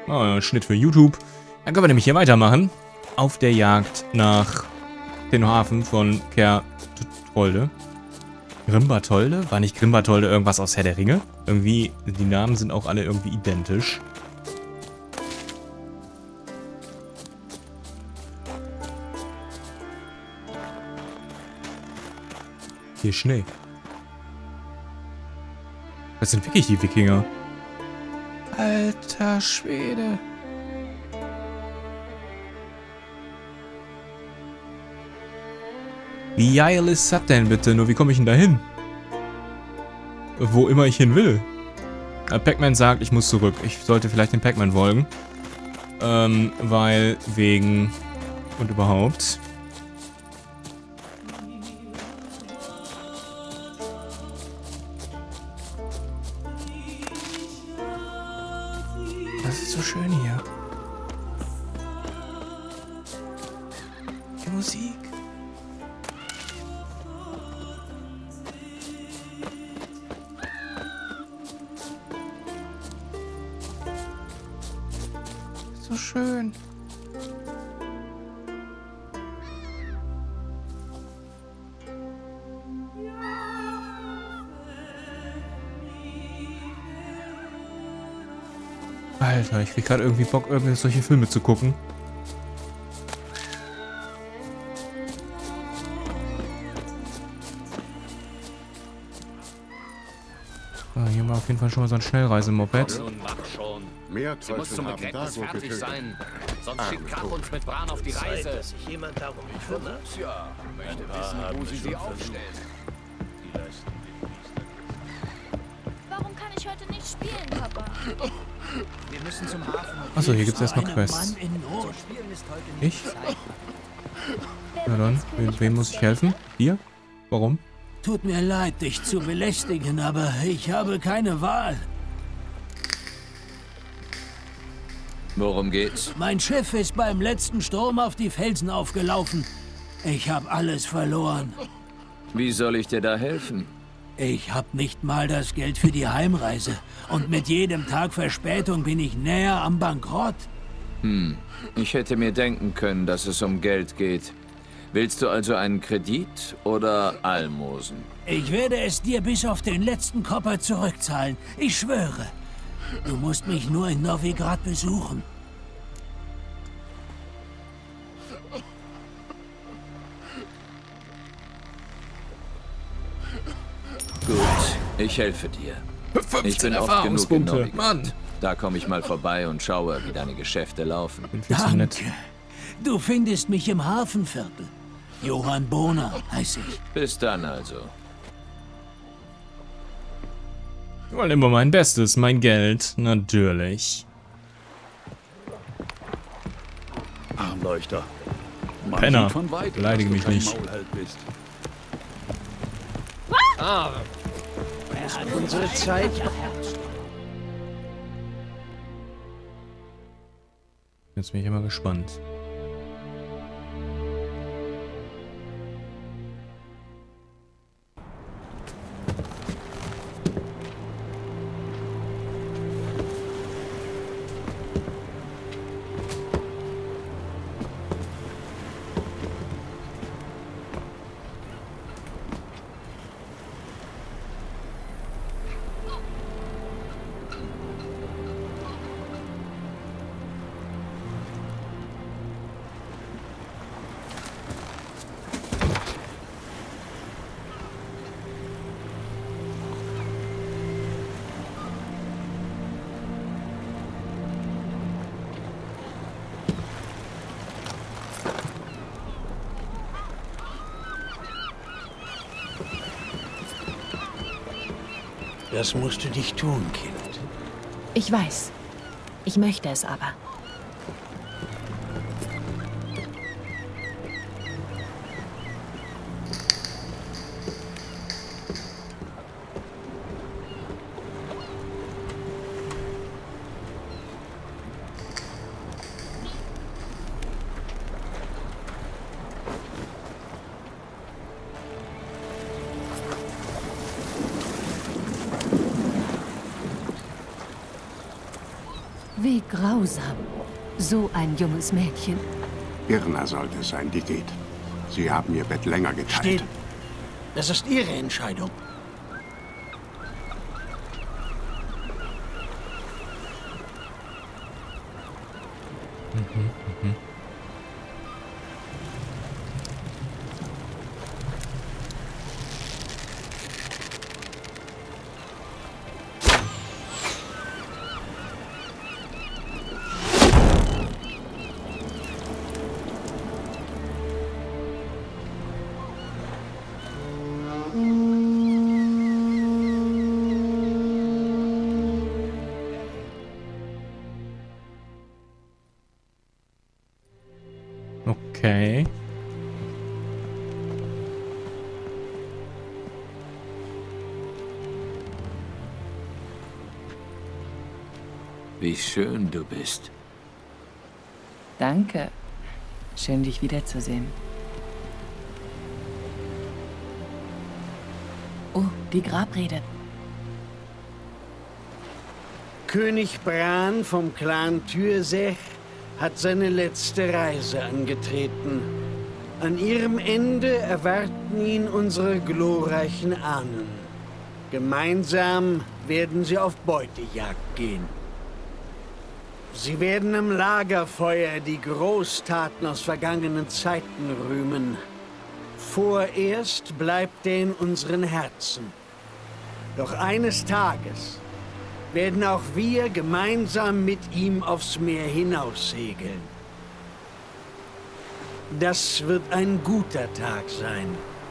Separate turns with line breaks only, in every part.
Oh, Schnitt für YouTube. Dann können wir nämlich hier weitermachen. Auf der Jagd nach den Hafen von Kertolde. Grimbertolde? War nicht Grimbertolde irgendwas aus Herr der Ringe? Irgendwie, die Namen sind auch alle irgendwie identisch. Hier Schnee. Das sind wirklich die Wikinger. Alter Schwede. Wie geil ist das denn bitte? Nur wie komme ich denn da hin? Wo immer ich hin will. Pac-Man sagt, ich muss zurück. Ich sollte vielleicht den Pac-Man folgen. Weil wegen und überhaupt. Das ist so schön hier. Die Musik. So schön. Alter, ich krieg gerade irgendwie Bock, irgendwelche solche Filme zu gucken. So, hier mal auf jeden Fall schon mal so ein Schnellreisemoped.
Nun mach schon.
Mehr
Sie muss
Teufel
zum
haben
Begräbnis
Dago
fertig
getötet.
sein. Sonst schickt Krach uns mit Bran auf die Reise.
dass sich jemand darum kümmert.
Ja, möchte wissen, wo sie sie aufstellt.
Warum kann ich heute nicht spielen, Papa?
Wir müssen zum Hafen.
Achso, hier gibt's erstmal Quests. Ich? Na dann, wem muss ich helfen? Dir? Warum?
Tut mir leid, dich zu belästigen, aber ich habe keine Wahl.
Worum geht's?
Mein Schiff ist beim letzten Sturm auf die Felsen aufgelaufen. Ich habe alles verloren.
Wie soll ich dir da helfen?
Ich habe nicht mal das Geld für die Heimreise. Und mit jedem Tag Verspätung bin ich näher am Bankrott.
Ich hätte mir denken können, dass es um Geld geht. Willst du also einen Kredit oder Almosen?
Ich werde es dir bis auf den letzten Kopper zurückzahlen. Ich schwöre. Du musst mich nur in Novigrad besuchen.
Gut, ich helfe dir. Ich bin oft genug in Novigrad.
Mann!
Da komme ich mal vorbei und schaue, wie deine Geschäfte laufen.
Bin viel zu nett.
Danke. Du findest mich im Hafenviertel. Johann Bohner heiße ich.
Bis dann also.
Ich wollte immer mein Bestes, mein Geld, natürlich.
Armleuchter. Man
Penner,
sieht von weitem,
beleidige
dass
mich
du kein
nicht.
Maulheld bist.
Er hat unsere Zeit.
Jetzt bin ich immer gespannt.
Das musst du dich tun, Kind.
Ich weiß. Ich möchte es aber. grausam. So ein junges Mädchen.
Irna sollte es sein, die geht. Sie haben ihr Bett länger geteilt.
Still. Das ist Ihre Entscheidung.
Okay.
Wie schön du bist.
Danke. Schön, dich wiederzusehen. Oh, die Grabrede.
König Bran vom Clan Tyrsech hat seine letzte Reise angetreten. An ihrem Ende erwarten ihn unsere glorreichen Ahnen. Gemeinsam werden sie auf Beutejagd gehen. Sie werden am Lagerfeuer die Großtaten aus vergangenen Zeiten rühmen. Vorerst bleibt er in unseren Herzen. Doch eines Tages werden auch wir gemeinsam mit ihm aufs Meer hinaussegeln. Das wird ein guter Tag sein.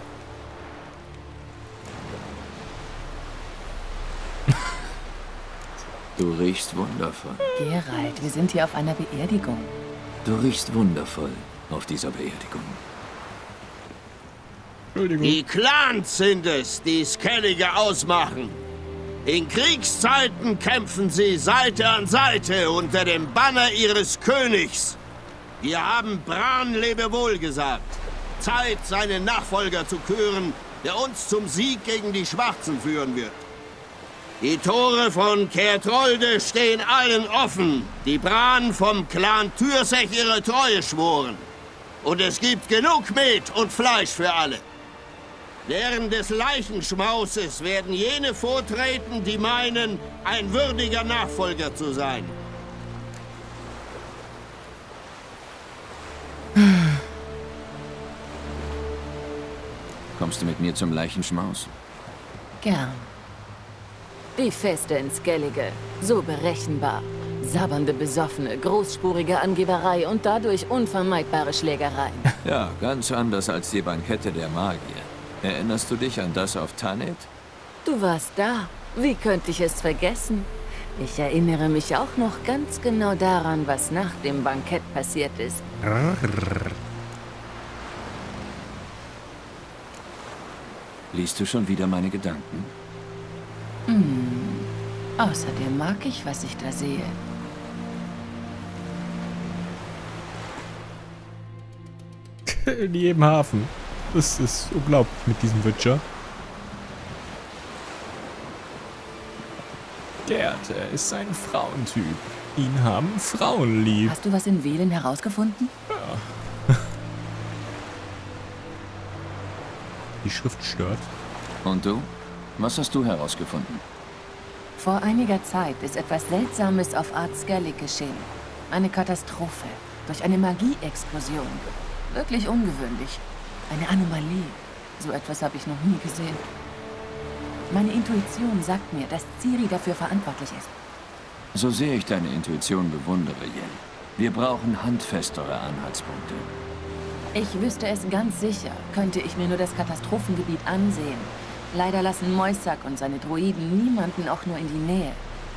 Du riechst wundervoll.
Geralt, wir sind hier auf einer Beerdigung.
Du riechst wundervoll auf dieser Beerdigung.
Entschuldigung.
Die Clans sind es, die Skellige ausmachen. In Kriegszeiten kämpfen sie Seite an Seite unter dem Banner ihres Königs. Wir haben Bran Lebewohl gesagt. Zeit, seinen Nachfolger zu küren, der uns zum Sieg gegen die Schwarzen führen wird. Die Tore von Kertrolde stehen allen offen, die Bran vom Clan Tyrsech ihre Treue schworen. Und es gibt genug Met und Fleisch für alle. Während des Leichenschmauses werden jene vortreten, die meinen, ein würdiger Nachfolger zu sein.
Kommst du mit mir zum Leichenschmaus?
Gern. Die Feste in Skellige. So berechenbar. Sabbernde Besoffene, großspurige Angeberei und dadurch unvermeidbare Schlägereien.
Ja, ganz anders als die Bankette der Magier. Erinnerst du dich an das auf Tanith?
Du warst da. Wie könnte ich es vergessen? Ich erinnere mich auch noch ganz genau daran, was nach dem Bankett passiert ist.
Liest du schon wieder meine Gedanken?
Außerdem mag ich, was ich da sehe.
In jedem Hafen. Das ist unglaublich mit diesem Witcher. Gerd, er ist ein Frauentyp. Ihn haben Frauen lieb.
Hast du was in Velen herausgefunden?
Die Schrift stört.
Und du? Was hast du herausgefunden?
Vor einiger Zeit ist etwas Seltsames auf Art Skellig geschehen. Eine Katastrophe. Durch eine Magieexplosion. Wirklich ungewöhnlich. Eine Anomalie. So etwas habe ich noch nie gesehen. Meine Intuition sagt mir, dass Ciri dafür verantwortlich ist.
So sehr ich deine Intuition bewundere, Yen. Wir brauchen handfestere Anhaltspunkte.
Ich wüsste es ganz sicher, könnte ich mir nur das Katastrophengebiet ansehen. Leider lassen Moisak und seine Droiden niemanden auch nur in die Nähe.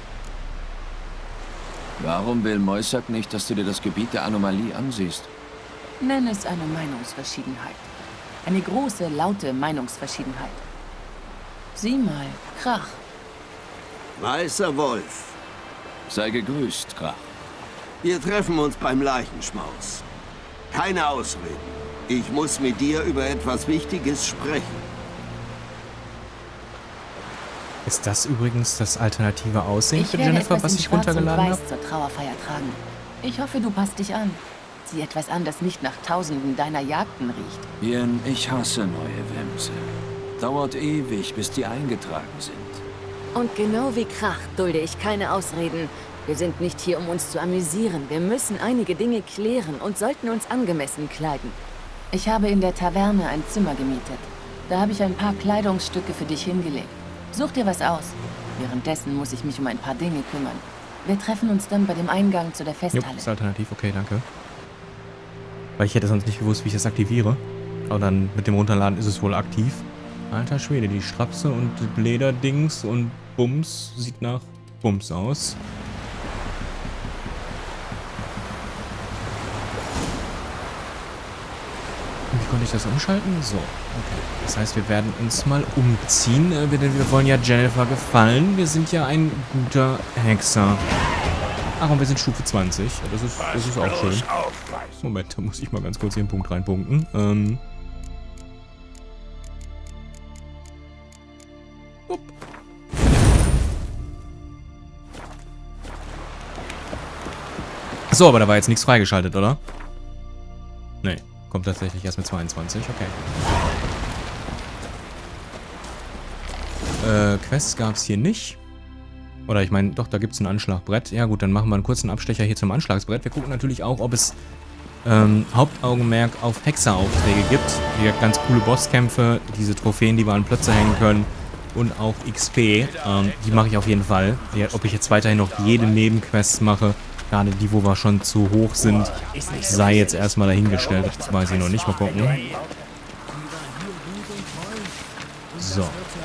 Warum will Moisak nicht, dass du dir das Gebiet der Anomalie ansiehst?
Nenn es eine Meinungsverschiedenheit. Eine große, laute Meinungsverschiedenheit. Sieh mal, Krach.
Weißer Wolf,
Sei gegrüßt, Krach.
wir treffen uns beim Leichenschmaus. Keine Ausreden. Ich muss mit dir über etwas Wichtiges sprechen.
Ist das übrigens das alternative Aussehen
Ich
für
werde
Jennifer,
etwas
was
in
ich
Schwarz und
runtergeladen habe?
Weiß zur Trauerfeier tragen. Ich hoffe, du passt dich an. Zieh etwas an, das nicht nach Tausenden deiner Jagden riecht.
Ian, ich hasse neue Wemse. Dauert ewig, bis die eingetragen sind.
Und genau wie Krach dulde ich keine Ausreden. Wir sind nicht hier, um uns zu amüsieren. Wir müssen einige Dinge klären und sollten uns angemessen kleiden.
Ich habe in der Taverne ein Zimmer gemietet. Da habe ich ein paar Kleidungsstücke für dich hingelegt. Such dir was aus. Währenddessen muss ich mich um ein paar Dinge kümmern. Wir treffen uns dann bei dem Eingang zu der
Jo,
Festhalle.
ist alternativ, okay, danke. Weil ich hätte sonst nicht gewusst, wie ich das aktiviere. Aber dann mit dem Runterladen ist es wohl aktiv. Alter Schwede, die Strapse und Lederdings und Bums sieht nach Bums aus. Wie konnte ich das umschalten? So, okay. Das heißt, wir werden uns mal umziehen, denn wir wollen ja Jennifer gefallen. Wir sind ja ein guter Hexer. Ach, und wir sind Stufe 20. Das ist auch schön. Moment, da muss ich mal ganz kurz hier einen Punkt reinpunkten. Upp. So, aber da war jetzt nichts freigeschaltet, oder? Nee, kommt tatsächlich erst mit 22, okay. Quests gab es hier nicht. Oder ich meine, doch, da gibt es ein Anschlagbrett. Ja gut, dann machen wir einen kurzen Abstecher hier zum Anschlagsbrett. Wir gucken natürlich auch, ob es Hauptaugenmerk auf Hexeraufträge gibt. Hier ganz coole Bosskämpfe, diese Trophäen, die wir an Plötze hängen können. Und auch XP. Die mache ich auf jeden Fall. Ja, ob ich jetzt weiterhin noch jede Nebenquest mache, gerade die, wo wir schon zu hoch sind, sei jetzt erstmal dahingestellt. Das weiß ich noch nicht. Mal gucken. So.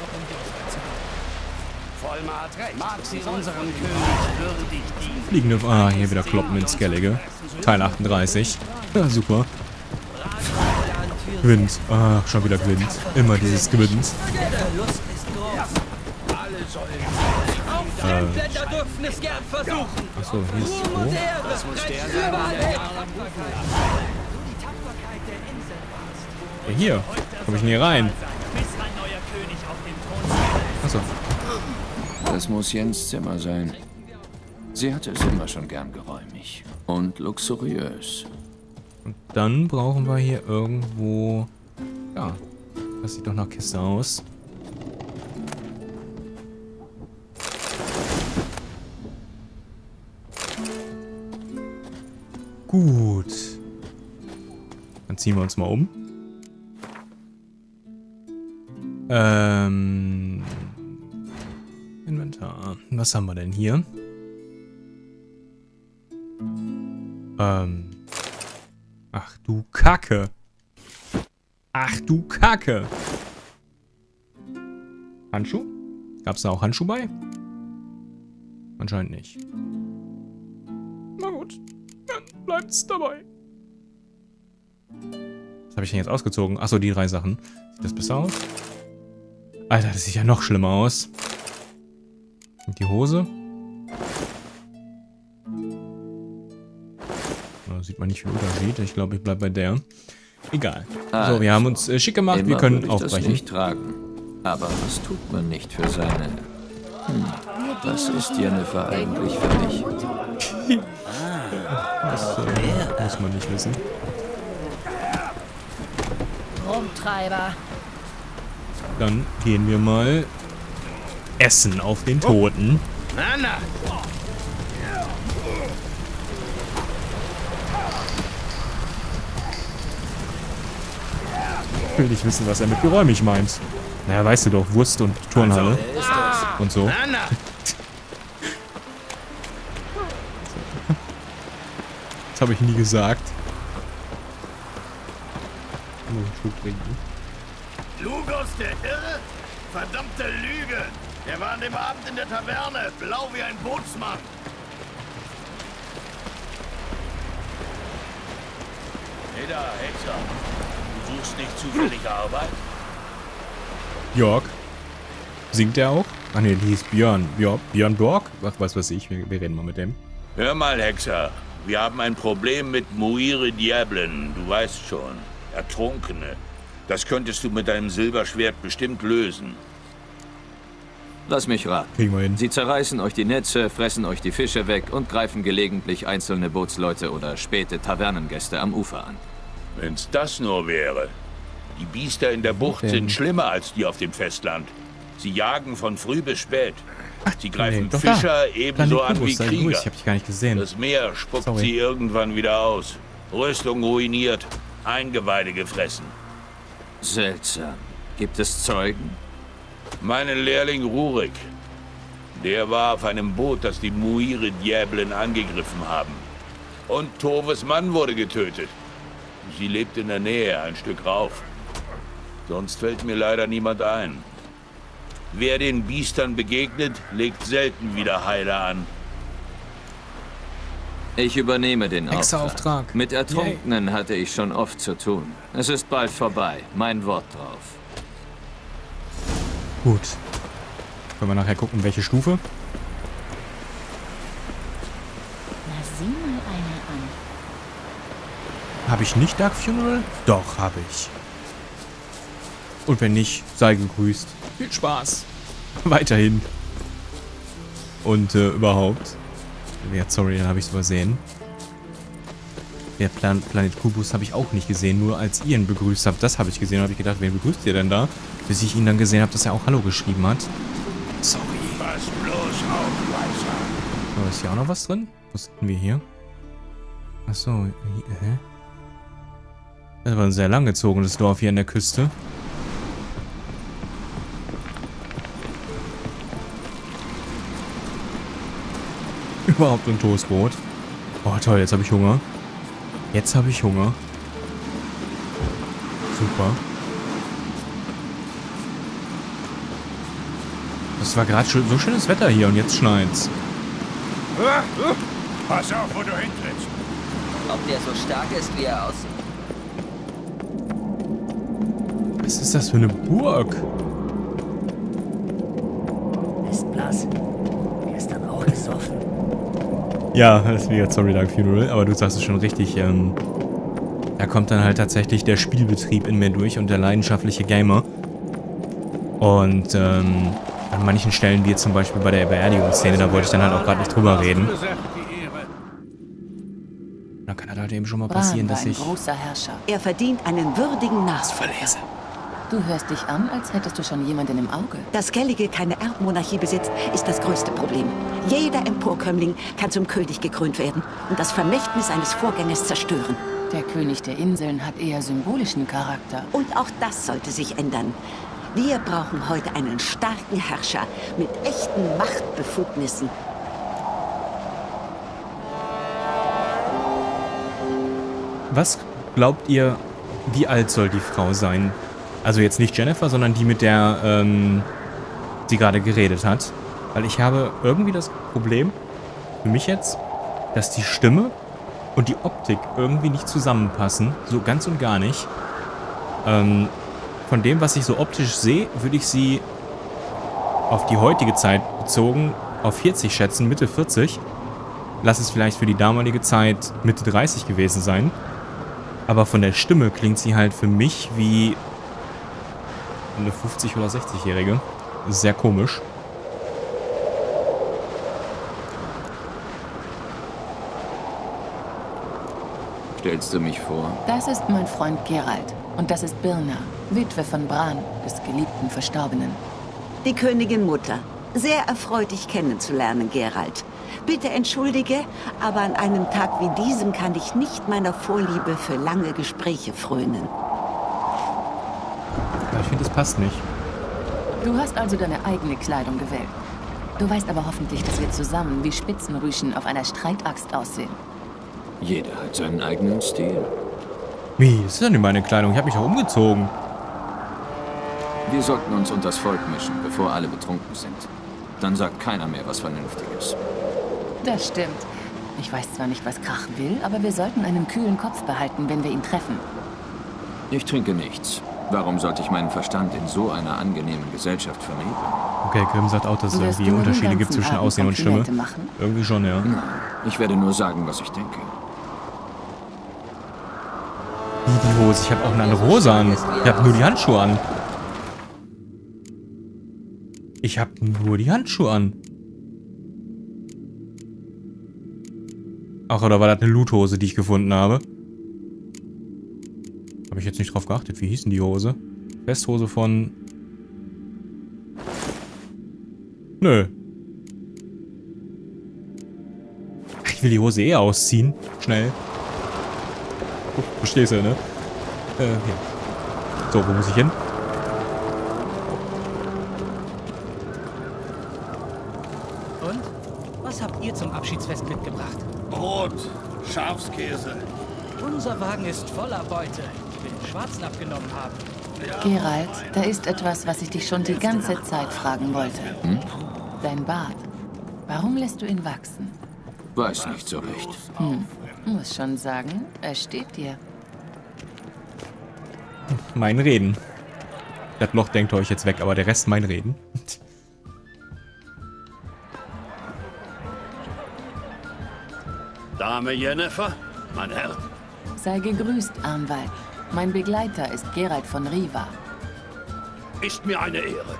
Fliegende... Ah, hier wieder Kloppen ins Skellige. Teil 38. Ja, super. Gwent. Ach, schon wieder Gwent. Immer dieses Gwent. Achso, hier ist es hoch. Ja, hier. Komm ich denn hier rein? Achso.
Das muss Jens Zimmer sein. Sie hatte es immer schon gern geräumig. Und luxuriös.
Und dann brauchen wir hier irgendwo... Ja, das sieht doch nach Kiste aus. Gut. Dann ziehen wir uns mal um. Inventar. Was haben wir denn hier? Ach du Kacke. Ach du Kacke. Handschuh? Gab's da auch Handschuh bei? Anscheinend nicht. Na gut. Dann bleibt's dabei. Was habe ich denn jetzt ausgezogen? Achso, die 3 Sachen. Sieht das besser aus? Alter, das sieht ja noch schlimmer aus. Und die Hose? Da sieht man nicht viel Unterschied. Ich glaube, ich bleibe bei der. Egal. So, wir haben uns schick gemacht. Wir können aufbrechen.
Das nicht tragen. Aber was tut man nicht für seine... Was ist Jennifer eigentlich für mich?
Das muss man nicht wissen.
Rumtreiber.
Dann gehen wir mal essen auf den Toten.
Anna!
Ich will nicht wissen, was er mit geräumig meint. Naja, weißt du doch, Wurst und Turnhalle. Und so.
Anna!
Das habe ich nie gesagt. Ich muss einen Schluck trinken.
Lugos, der Irre? Verdammte Lüge! Der war an dem Abend in der Taverne, blau wie ein Bootsmann. Hey da, Hexer. Du suchst nicht zufällig Arbeit?
Jörg. Singt der auch? Ach ne, die hieß Björn. Björn Borg? Ach, was weiß ich. Wir reden mal mit dem.
Hör mal, Hexer. Wir haben ein Problem mit Muire Diablen. Du weißt schon. Ertrunkene. Das könntest du mit deinem Silberschwert bestimmt lösen.
Lass mich raten.
Kriegen wir hin.
Sie zerreißen euch die Netze, fressen euch die Fische weg und greifen gelegentlich einzelne Bootsleute oder späte Tavernengäste am Ufer an.
Wenn's das nur wäre. Die Biester in der Bucht sind schlimmer als die auf dem Festland. Sie jagen von früh bis spät. Sie greifen
doch
Fischer
da.
ebenso an wie Krieger.
Ich hab dich gar nicht gesehen.
Das Meer spuckt
Sorry.
sie irgendwann wieder aus. Rüstung ruiniert, Eingeweide gefressen.
Seltsam. Gibt es Zeugen?
Meinen Lehrling Rurik. Der war auf einem Boot, das die Muire-Diablen angegriffen haben. Und Toves Mann wurde getötet. Sie lebt in der Nähe, ein Stück rauf. Sonst fällt mir leider niemand ein. Wer den Biestern begegnet, legt selten wieder Heile an.
Ich übernehme den
Extra
Auftrag.
Auftrag.
Mit Ertrunkenen hatte ich schon oft zu tun. Es ist bald vorbei. Mein Wort drauf.
Gut. Können wir nachher gucken, welche Stufe.
Na, sieh mal eine an.
Habe ich nicht Dark Funeral? Doch, habe ich. Und wenn nicht, sei gegrüßt. Viel Spaß. Weiterhin. Und überhaupt. Ja, sorry, dann habe ich es übersehen. Der Planet Kubus habe ich auch nicht gesehen, nur als ihr ihn begrüßt habt. Das habe ich gesehen und habe ich gedacht, wen begrüßt ihr denn da? Bis ich ihn dann gesehen habe, dass er auch Hallo geschrieben hat. Sorry.
Was bloß Aufweiser.
So, ist hier auch noch was drin? Was hatten wir hier? Achso, hä? Das war ein sehr langgezogenes Dorf hier an der Küste. Überhaupt ein Toastbrot. Oh toll, jetzt habe ich Hunger. Jetzt habe ich Hunger. Super. Das war gerade so schönes Wetter hier und jetzt schneit's.
Pass auf, wo du hintrittst.
Ob der so stark ist, wie er aussieht?
Was ist das für eine Burg?
Ist blass. Gestern auch gesoffen.
Ja, das ist wieder Sorry Dark Funeral, aber du sagst es schon richtig. Da kommt dann halt tatsächlich der Spielbetrieb in mir durch und der leidenschaftliche Gamer. Und an manchen Stellen, wie zum Beispiel bei der Beerdigungsszene, da wollte ich dann halt auch gerade nicht drüber reden. Dann kann halt eben schon mal passieren, dass ich...
großer Herrscher.
Er verdient einen würdigen Nachfolger.
Du hörst dich an, als hättest du schon jemanden im Auge.
Dass Skellige keine Erbmonarchie besitzt, ist das größte Problem. Jeder Emporkömmling kann zum König gekrönt werden und das Vermächtnis seines Vorgängers zerstören.
Der König der Inseln hat eher symbolischen Charakter.
Und auch das sollte sich ändern. Wir brauchen heute einen starken Herrscher mit echten Machtbefugnissen.
Was glaubt ihr, wie alt soll die Frau sein? Also jetzt nicht Jennifer, sondern die, mit der sie gerade geredet hat. Weil ich habe irgendwie das Problem, für mich jetzt, dass die Stimme und die Optik irgendwie nicht zusammenpassen. So ganz und gar nicht. Von dem, was ich so optisch sehe, würde ich sie auf die heutige Zeit bezogen auf 40 schätzen, Mitte 40. Lass es vielleicht für die damalige Zeit Mitte 30 gewesen sein. Aber von der Stimme klingt sie halt für mich wie eine 50- oder 60-Jährige. Sehr komisch.
Stellst du mich vor?
Das ist mein Freund Geralt. Und das ist Birna, Witwe von Bran, des geliebten Verstorbenen.
Die Königin Mutter. Sehr erfreut, dich kennenzulernen, Geralt. Bitte entschuldige, aber an einem Tag wie diesem kann ich nicht meiner Vorliebe für lange Gespräche frönen.
Ja, ich finde, das passt nicht.
Du hast also deine eigene Kleidung gewählt. Du weißt aber hoffentlich, dass wir zusammen wie Spitzenrüschen auf einer Streitaxt aussehen.
Jeder hat seinen eigenen Stil.
Wie? Das ist doch nicht meine Kleidung. Ich habe mich auch umgezogen.
Wir sollten uns unters Volk mischen, bevor alle betrunken sind. Dann sagt keiner mehr was Vernünftiges.
Das stimmt. Ich weiß zwar nicht, was Krach will, aber wir sollten einen kühlen Kopf behalten, wenn wir ihn treffen.
Ich trinke nichts. Warum sollte ich meinen Verstand in so einer angenehmen Gesellschaft vernebeln?
Okay, Grimm sagt auch, dass es
Wirst
irgendwie
du den
Unterschiede gibt
ganzen
zwischen
Abend
Aussehen und Stimme.
Komplimente machen?
Irgendwie schon, ja.
Nein, ich werde nur sagen, was ich denke.
Wie die Hose? Ich habe auch eine andere Hose an. Ich habe nur die Handschuhe an. Ich habe nur die Handschuhe an. Ach, oder war das eine Loothose, die ich gefunden habe? Habe ich jetzt nicht drauf geachtet. Wie hieß denn die Hose? Festhose von... Nö. Ich will die Hose eh ausziehen. Schnell. Oh, verstehst du, ne? Hier. So, wo muss ich hin?
Und? Was habt ihr zum Abschiedsfest mitgebracht?
Brot, Schafskäse.
Unser Wagen ist voller Beute, die wir den Schwarzen abgenommen haben.
Geralt, da ist etwas, was ich dich schon die ganze Zeit fragen wollte.
Hm?
Dein Bart. Warum lässt du ihn wachsen?
Weiß nicht so recht.
Muss schon sagen, er steht dir.
Mein Reden. Das Loch denkt ihr euch jetzt weg, aber der Rest mein Reden.
Dame Jennifer, mein Herr.
Sei gegrüßt, Arnwald. Mein Begleiter ist Geralt von Riva.
Ist mir eine Ehre.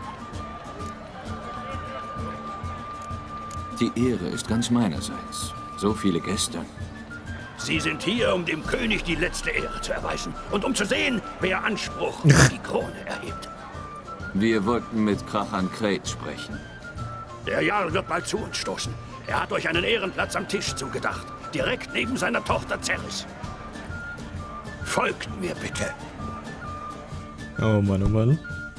Die Ehre ist ganz meinerseits. So viele Gäste.
Sie sind hier, um dem König die letzte Ehre zu erweisen und um zu sehen, wer Anspruch auf die Krone erhebt.
Wir wollten mit Krachan Kret sprechen.
Der Jarl wird bald zu uns stoßen. Er hat euch einen Ehrenplatz am Tisch zugedacht, direkt neben seiner Tochter Cerys. Folgt mir bitte.
Oh Mann, oh Mann.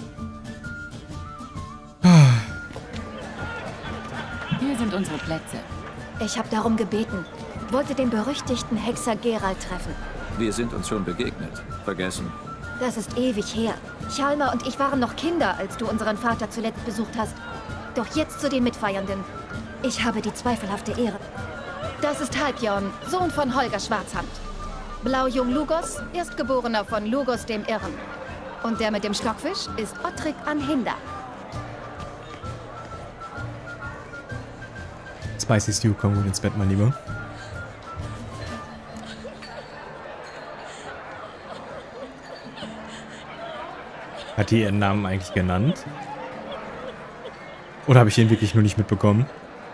Hier sind unsere Plätze.
Ich habe darum gebeten. Wollte den berüchtigten Hexer Geralt treffen.
Wir sind uns schon begegnet. Vergessen.
Das ist ewig her. Chalmer und ich waren noch Kinder, als du unseren Vater zuletzt besucht hast. Doch jetzt zu den Mitfeiernden. Ich habe die zweifelhafte Ehre. Das ist Halbjorn, Sohn von Holger Schwarzhand. Blaujung Lugos, Erstgeborener von Lugos dem Irren. Und der mit dem Stockfisch ist Ottrik Anhinder.
Spicy Stew, komm gut ins Bett, mein Lieber. Hat die ihren Namen eigentlich genannt? Oder habe ich den wirklich nur nicht mitbekommen?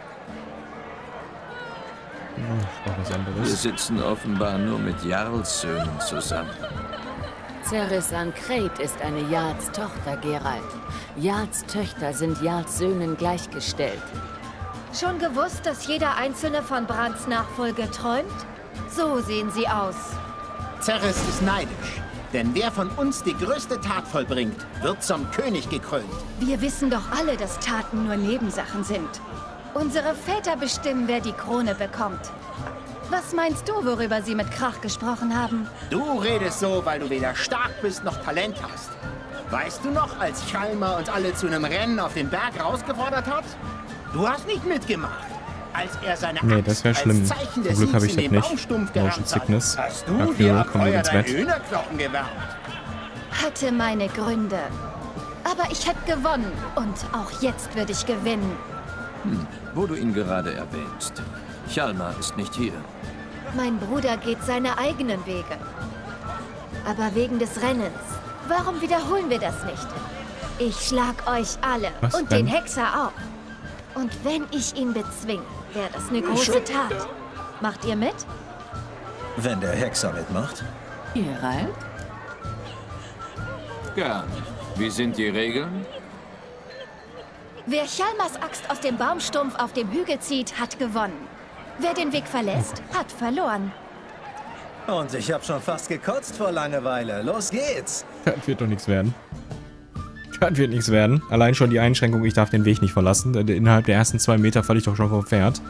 Ich brauche was anderes.
Wir sitzen offenbar nur mit Jarlssöhnen zusammen.
Cerys an Kret ist eine Jarls-Tochter, Geralt. Jarls-Töchter sind Jarls-Söhnen gleichgestellt.
Schon gewusst, dass jeder einzelne von Brands Nachfolge träumt? So sehen sie aus.
Cerys ist neidisch. Denn wer von uns die größte Tat vollbringt, wird zum König gekrönt.
Wir wissen doch alle, dass Taten nur Nebensachen sind. Unsere Väter bestimmen, wer die Krone bekommt. Was meinst du, worüber sie mit Krach gesprochen haben?
Du redest so, weil du weder stark bist noch Talent hast. Weißt du noch, als Chalmer uns alle zu einem Rennen auf den Berg rausgefordert hat? Du hast nicht mitgemacht. Als er seine
Nee, das wäre schlimm.
Zum
Glück habe ich das nicht. Motion Sickness.
Hast du dir
komm gut ins Bett.
Hühnerknochen gewärmt?
Hatte meine Gründe. Aber ich hätte gewonnen. Und auch jetzt würde ich gewinnen.
Wo du ihn gerade erwähnst. Chalmer ist nicht hier.
Mein Bruder geht seine eigenen Wege. Aber wegen des Rennens. Warum wiederholen wir das nicht? Ich schlag euch alle.
Was
und
denn?
den Hexer auch. Und wenn ich ihn bezwinge, wäre das eine große Tat. Macht ihr mit?
Wenn der Hexer mitmacht.
Geralt?
Gern. Wie sind die Regeln?
Wer Chalmers Axt aus dem Baumstumpf auf dem Hügel zieht, hat gewonnen. Wer den Weg verlässt, hat verloren.
Und ich habe schon fast gekotzt vor Langeweile. Los geht's!
Das wird doch nichts werden. Das wird nichts werden. Allein schon die Einschränkung, ich darf den Weg nicht verlassen. Innerhalb der ersten 2 Meter falle ich doch schon vom Pferd.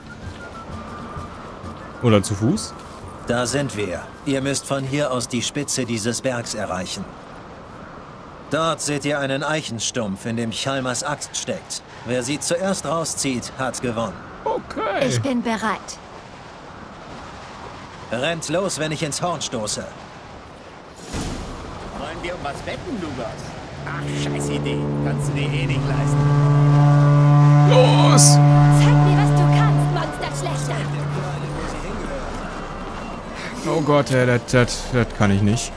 Oder zu Fuß.
Da sind wir. Ihr müsst von hier aus die Spitze dieses Bergs erreichen. Dort seht ihr einen Eichenstumpf, in dem Chalmers Axt steckt. Wer sie zuerst rauszieht, hat gewonnen.
Okay.
Ich bin bereit.
Rennt los, wenn ich ins Horn stoße.
Wollen wir um was wetten, Lugos? Ach, scheiß Idee. Kannst du dir eh nicht leisten.
Los!
Zeig mir, was du kannst, Monsterschlechter.
Oh Gott, das kann ich nicht.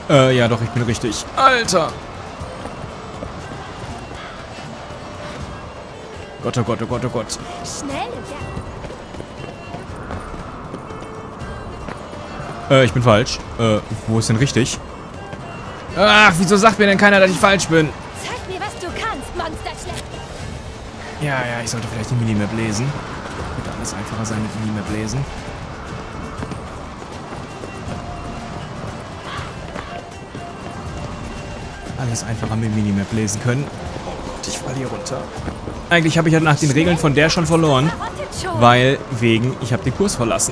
Ja doch, ich bin richtig. Alter! Gott, oh Gott, oh Gott, oh Gott.
Schnell,
Ich bin falsch. Wo ist denn richtig? Ach, wieso sagt mir denn keiner, dass ich falsch bin?
Zeig mir, was du kannst, Monsterschlecht.
Ja, ich sollte vielleicht die Minimap lesen. Wird alles einfacher sein mit Minimap lesen. Alles einfacher mit Minimap lesen können. Oh Gott, ich falle hier runter. Eigentlich habe ich ja nach den Regeln von der schon verloren. Weil ich habe den Kurs verlassen.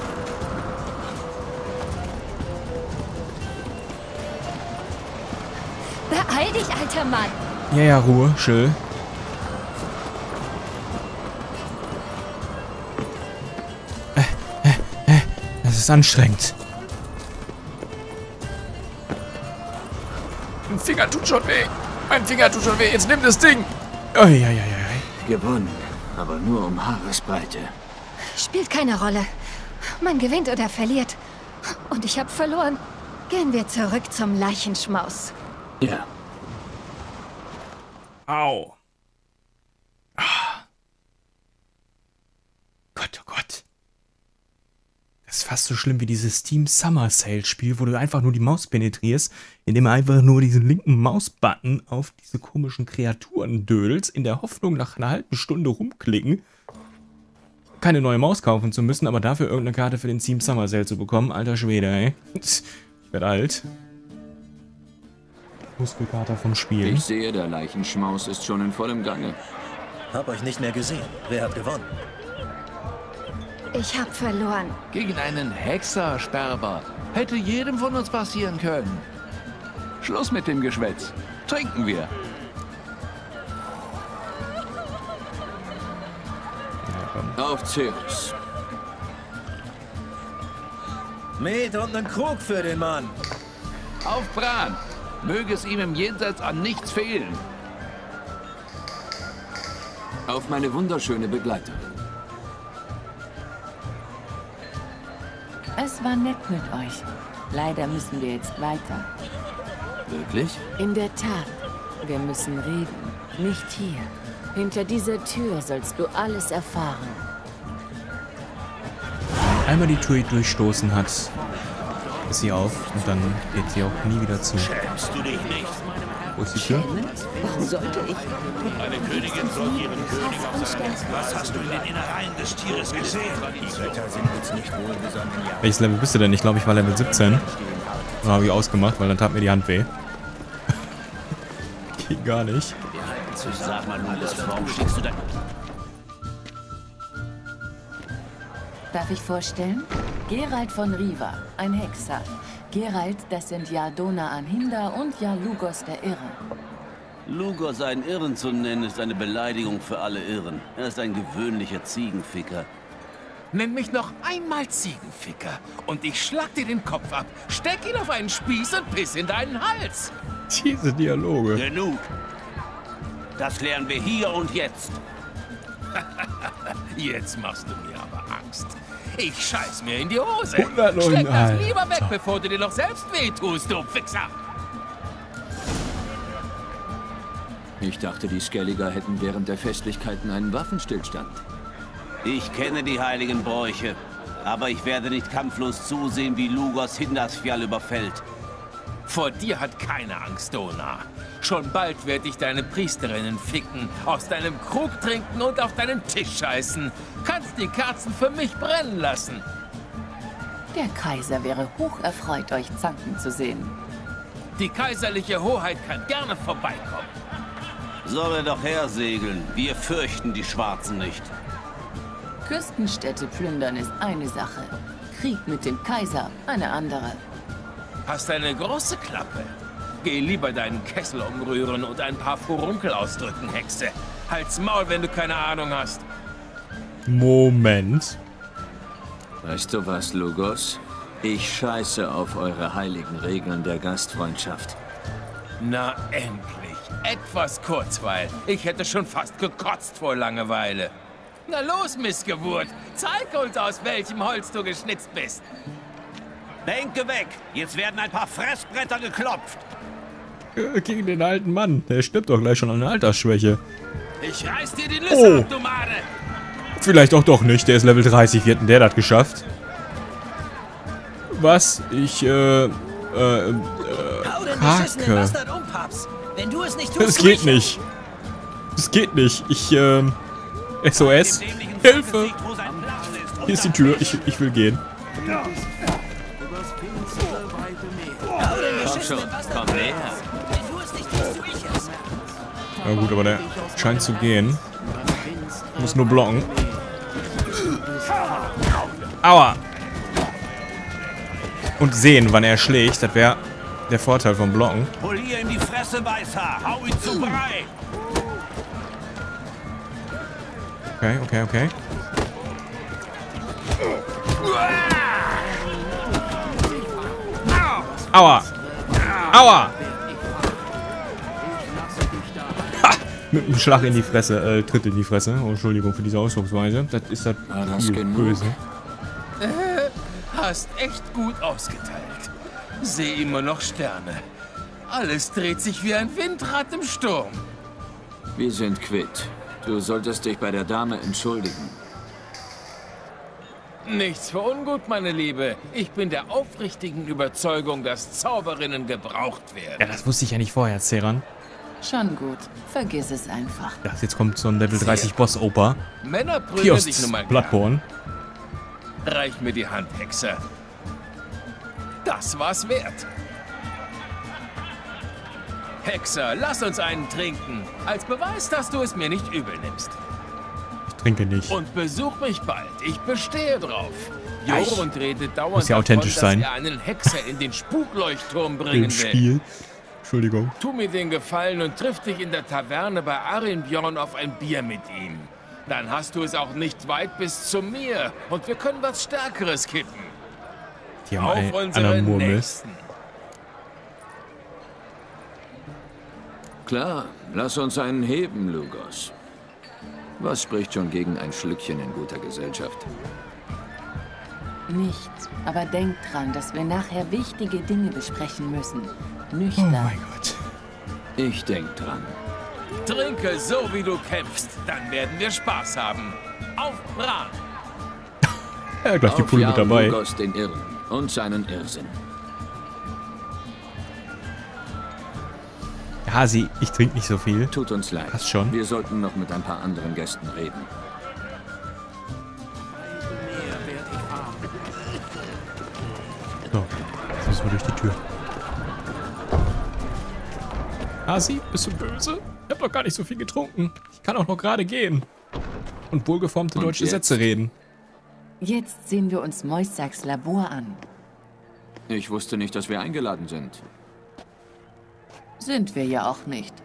Beeil dich, alter Mann.
Ja, Ruhe, schön. Das ist anstrengend. Mein Finger tut schon weh. Mein Finger tut schon weh. Jetzt nimm das Ding.
Gewonnen, aber nur um Haaresbreite.
Spielt keine Rolle. Man gewinnt oder verliert. Und ich habe verloren. Gehen wir zurück zum Leichenschmaus.
Ja.
Au. Gott, oh Gott. Das ist fast so schlimm wie dieses Steam Summer Sale Spiel, wo du einfach nur die Maus penetrierst, indem du einfach nur diesen linken Mausbutton auf diese komischen Kreaturen dödelst, in der Hoffnung, nach einer halben Stunde rumklicken, keine neue Maus kaufen zu müssen, aber dafür irgendeine Karte für den Steam Summer Sale zu bekommen. Alter Schwede, ey. Ich werde alt. Muskelkater vom Spielen.
Ich sehe, der Leichenschmaus ist schon in vollem Gange.
Hab euch nicht mehr gesehen. Wer hat gewonnen?
Ich habe verloren.
Gegen einen Hexersperber. Hätte jedem von uns passieren können.
Schluss mit dem Geschwätz. Trinken wir. Auf Cirrus.
Met und einen Krug für den Mann.
Auf Bran. Möge es ihm im Jenseits an nichts fehlen.
Auf meine wunderschöne Begleiterin.
Es war nett mit euch. Leider müssen wir jetzt weiter.
Wirklich?
In der Tat. Wir müssen reden. Nicht hier. Hinter dieser Tür sollst du alles erfahren.
Einmal die Tür durchstoßen hat, ist sie auf und dann geht sie auch nie wieder zu.
Schämst du dich nicht?
Wo ist die Tür?
Warum sollte ich?
Eine Königin soll ihren König auf seinen... Was hast du in den Innereien des Tieres gesehen?
Welches Level bist du denn? Ich glaube, ich war Level 17. Da habe ich ausgemacht, weil dann tat mir die Hand weh. Geht gar nicht.
Sag mal, warum schickst du dein...
Darf ich vorstellen? Geralt von Riva, ein Hexer. Geralt, das sind Jarl Dona Anhinda und Jarl Lugos der Irre.
Lugos einen Irren zu nennen, ist eine Beleidigung für alle Irren. Er ist ein gewöhnlicher Ziegenficker.
Nenn mich noch einmal Ziegenficker und ich schlag dir den Kopf ab, steck ihn auf einen Spieß und piss in deinen Hals.
Diese Dialoge.
Genug. Das klären wir hier und jetzt.
Jetzt machst du mir aber Angst. Ich scheiß mir in die Hose.
109,
Steck das
Alter.
lieber weg, bevor du dir noch selbst wehtust, du Fixer.
Ich dachte, die Skelliger hätten während der Festlichkeiten einen Waffenstillstand.
Ich kenne die heiligen Bräuche, aber ich werde nicht kampflos zusehen, wie Lugos Hindarsfjall überfällt.
Vor dir hat keine Angst, Dona. Schon bald werde ich deine Priesterinnen ficken, aus deinem Krug trinken und auf deinen Tisch scheißen. Kannst die Kerzen für mich brennen lassen.
Der Kaiser wäre hocherfreut, euch zanken zu sehen.
Die kaiserliche Hoheit kann gerne vorbeikommen.
Soll er doch hersegeln. Wir fürchten die Schwarzen nicht.
Küstenstädte plündern ist eine Sache. Krieg mit dem Kaiser eine andere.
Hast eine große Klappe. Geh lieber deinen Kessel umrühren und ein paar Furunkel ausdrücken, Hexe. Halt's Maul, wenn du keine Ahnung hast.
Moment.
Weißt du was, Lugos? Ich scheiße auf eure heiligen Regeln der Gastfreundschaft.
Na endlich. Etwas Kurzweil. Ich hätte schon fast gekotzt vor Langeweile. Na los, Missgeburt. Zeig uns, aus welchem Holz du geschnitzt bist.
Denke weg! Jetzt werden ein paar Fressbretter geklopft!
Gegen den alten Mann. Der stirbt doch gleich schon an einer Altersschwäche.
Ich reiß dir die Nüsse ab, du Made!
Vielleicht auch doch nicht. Der ist Level 30. Wie hat denn der das geschafft? Was?
Hau den beschissenen Bastard um, Paps! Wenn du es nicht tust,
das geht nicht. Das geht nicht. SOS. Hilfe! Hier ist die Tür. Ich will gehen.
Komm schon, komm näher.
Ja gut, aber der scheint zu gehen. Muss nur blocken. Aua! Und sehen, wann er schlägt. Das wäre der Vorteil vom Blocken.
Polier ihm die Fresse, Weißhaar. Hau ihn zu Brei.
Okay. Aua! Aua! Ha! Mit einem Schlag in die Fresse, Tritt in die Fresse. Oh, Entschuldigung für diese Ausdrucksweise. Das ist das böse.
Hast echt gut ausgeteilt. Sehe immer noch Sterne. Alles dreht sich wie ein Windrad im Sturm.
Wir sind quitt. Du solltest dich bei der Dame entschuldigen.
Nichts für ungut, meine Liebe. Ich bin der aufrichtigen Überzeugung, dass Zauberinnen gebraucht werden.
Ja, das wusste ich ja nicht vorher, Zeran.
Schon gut. Vergiss es einfach.
Ja, jetzt kommt so ein Level 30 Boss-Oper.
Männer prügeln sich nun mal
Bloodborne.
Reich mir die Hand, Hexer. Das war's wert. Hexer, lass uns einen trinken. Als Beweis, dass du es mir nicht übel nimmst.
Ich trinke nicht.
Und besuch mich bald. Ich bestehe drauf. Jorun redet dauernd
muss ja authentisch
davon,
sein.
dass er einen Hexer in den Spukleuchtturm bringen
Im Spiel. Entschuldigung.
Tu mir den Gefallen und triff dich in der Taverne bei Arinbjorn auf ein Bier mit ihm. Dann hast du es auch nicht weit bis zu mir. Und wir können was Stärkeres kippen.
Die haben
auf unsere Nächsten.
Klar, lass uns einen heben, Lugos. Was spricht schon gegen ein Schlückchen in guter Gesellschaft?
Nichts. Aber denk dran, dass wir nachher wichtige Dinge besprechen müssen. Nüchtern.
Oh mein Gott.
Ich denk dran.
Trinke so, wie du kämpfst. Dann werden wir Spaß haben. Auf Bran!
Ja, gleich die Pulle mit dabei.
Lugos den Irren und seinen Irrsinn.
Hasi, ich trinke nicht so viel.
Tut uns leid.
Passt schon.
Wir sollten noch mit ein paar anderen Gästen reden.
So, jetzt müssen wir durch die Tür. Hasi, bist du böse? Ich hab doch gar nicht so viel getrunken. Ich kann auch noch gerade gehen. Und wohlgeformte deutsche Sätze reden.
Jetzt sehen wir uns Moissaks Labor an.
Ich wusste nicht, dass wir eingeladen sind.
Sind wir ja auch nicht.